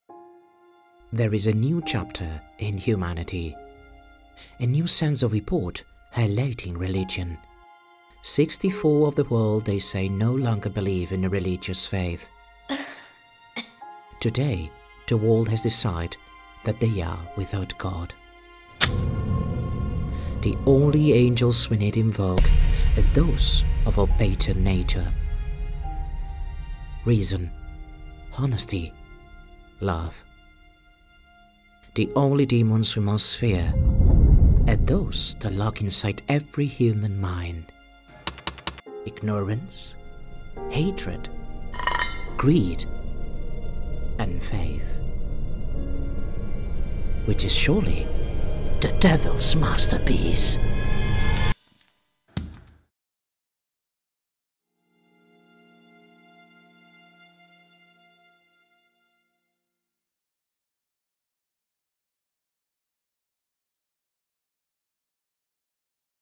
There is a new chapter in humanity, a new sense of report highlighting religion. 64 of the world, they say, no longer believe in a religious faith. Today, the world has decided that they are without God. The only angels we need invoke are those of our better nature. Reason, honesty, love. The only demons we must fear are those that lurk inside every human mind. Ignorance, hatred, greed, and faith, which is surely the devil's masterpiece.